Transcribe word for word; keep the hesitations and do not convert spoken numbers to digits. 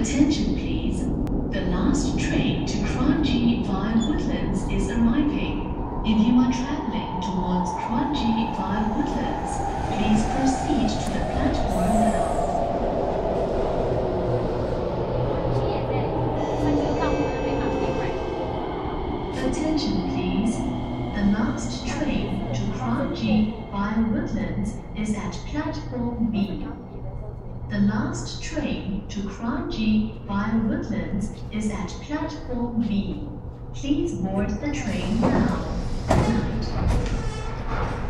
Attention please. The last train to Kranji via Woodlands is arriving. If you are traveling towards Kranji via Woodlands, please proceed to the platform now. Attention please. The last train to Kranji via Woodlands is at platform B. The last train to Kranji via Woodlands is at platform B. Please board the train now. Good night.